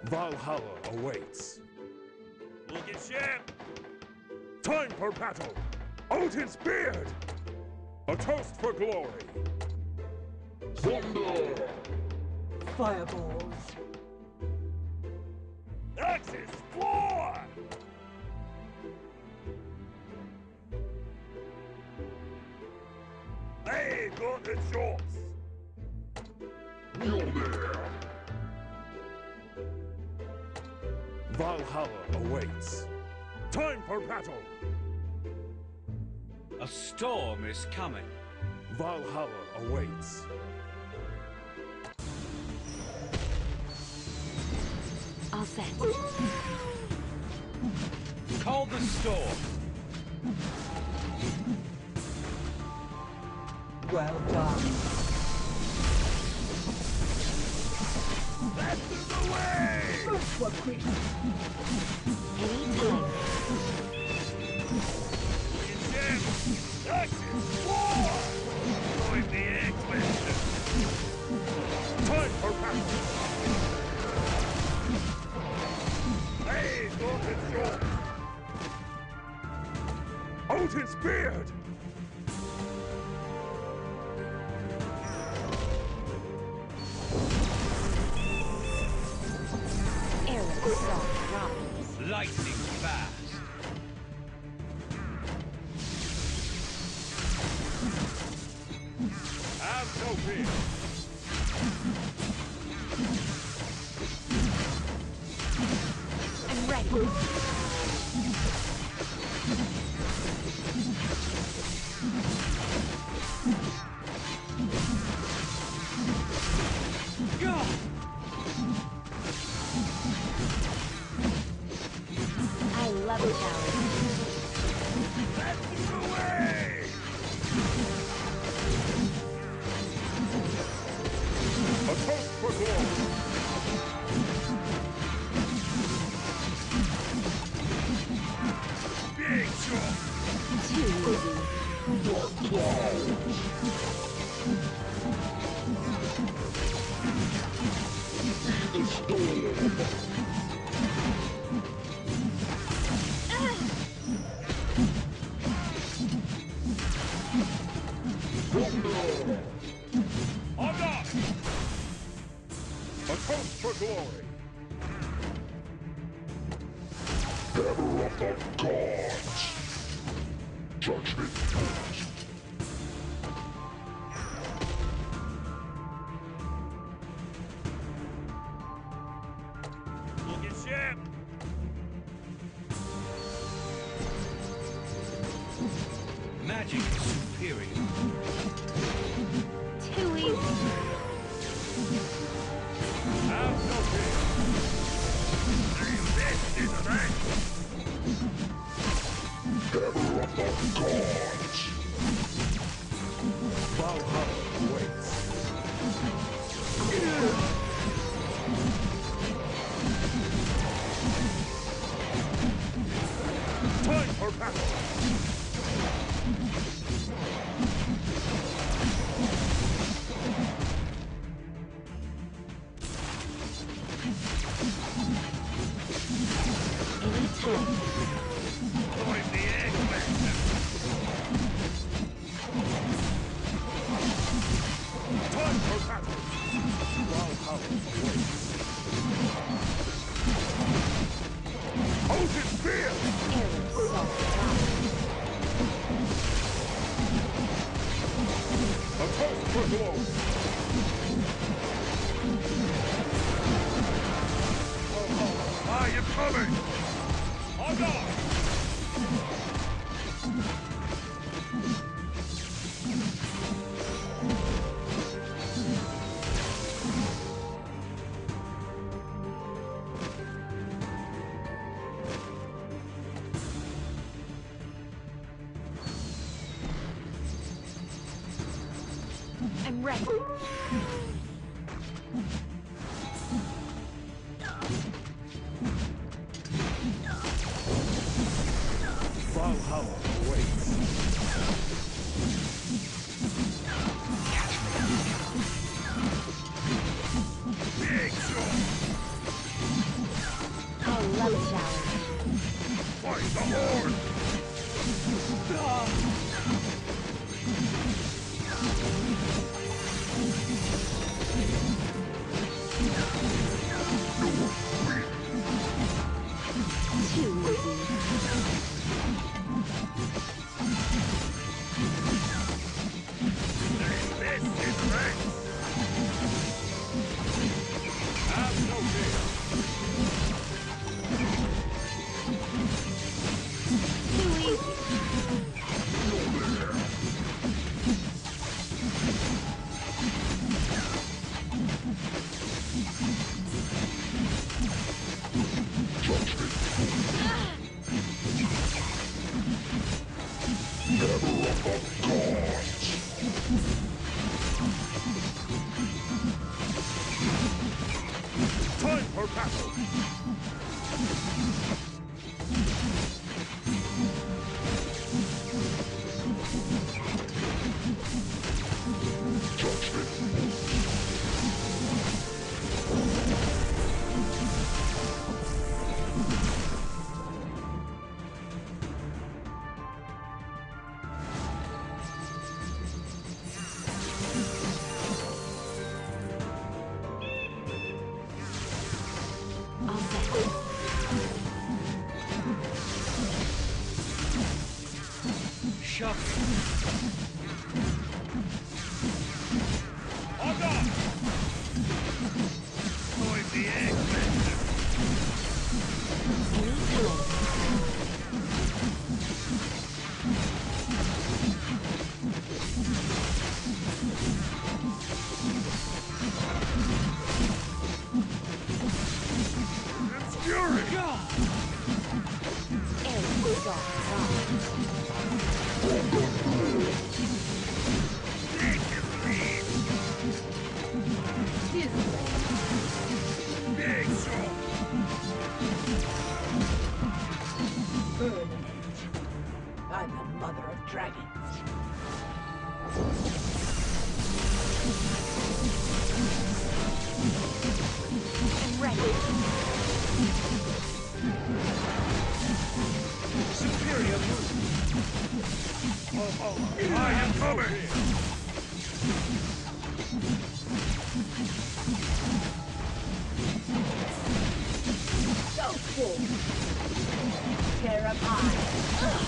Valhalla awaits. Look at ship! Time for battle! Odin's beard! A toast for glory! Thunder! Fireballs. Axis, floor! Hey, got the shots! Mjolnir! Valhalla awaits. Time for battle! A storm is coming. Valhalla awaits. All set. Call the storm. Well done. That's the way! What quick? Anytime. Look at ship! Axis, floor! Join the X-Men! Time for battle! Hey, got the shots! Odin's beard! Arrows soft drops. Lightning fast. Have no fear! I'm ready. Go! I love a challenge. That's the way! A toast for glory! Big shot! Too easy. On up! A toast for glory! Hammer of the gods! Judgment passed. Look at ship! Magic is superior. Too easy. Have no fear! This is a thing! Hammer of the gods! Valhalla awaits. Time for battle! Anytime. Join the X-Men! Time for battle! Valhalla awaits. Odin's beard! Arrows soft drops. A toast for glory! Are you coming? On guard! I'm ready. Valhalla awaits. Big shot! battle! Shove Hold on! Join the X-Men! It's fury! Big sword! Burn it. I'm the mother of dragons. And ready. superior move. I am coming! Go full. Terrify.